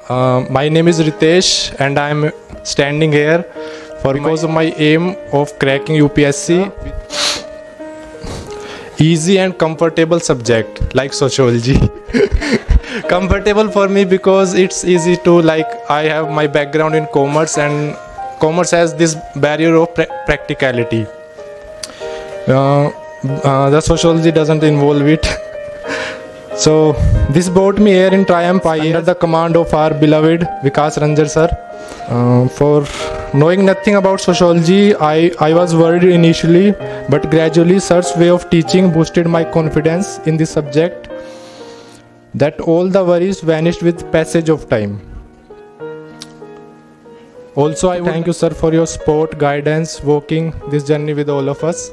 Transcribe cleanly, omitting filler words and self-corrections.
My name is Ritesh and I am standing here because of my aim of cracking UPSC. Easy and comfortable subject like sociology. Comfortable for me because it's easy to, like, I have my background in commerce and commerce has this barrier of practicality. The sociology doesn't involve it. So this brought me here in triumph under the command of our beloved Vikas Ranjan sir. For knowing nothing about sociology, I was worried initially, but gradually sir's way of teaching boosted my confidence in this subject, that all the worries vanished with passage of time. Also, I would thank you, sir, for your support, guidance, walking this journey with all of us.